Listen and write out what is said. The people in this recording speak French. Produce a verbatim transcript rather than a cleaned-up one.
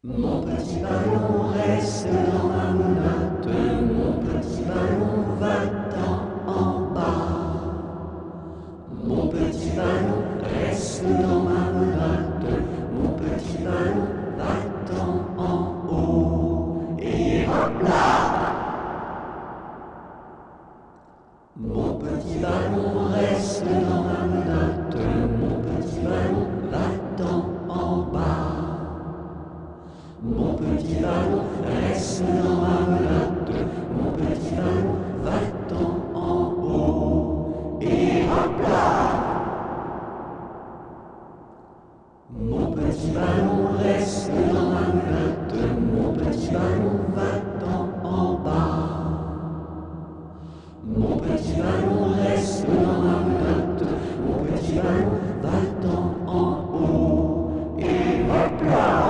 Mon petit ballon reste dans ma menotte, mon petit ballon va-t'en en bas. Mon petit ballon reste dans ma menotte, mon petit ballon va-t'en en haut. Et hop là! Mon petit ballon reste dans ma menotte, mon petit ballon va-t'en en bas. Mon petit ballon reste dans ma menotte, mon petit ballon va-t'en en haut. Et hop là! Mon petit ballon reste dans ma menotte, mon petit ballon va-t'en en bas. Mon petit ballon reste dans ma menotte, mon petit ballon va-t'en en haut. Et hop là!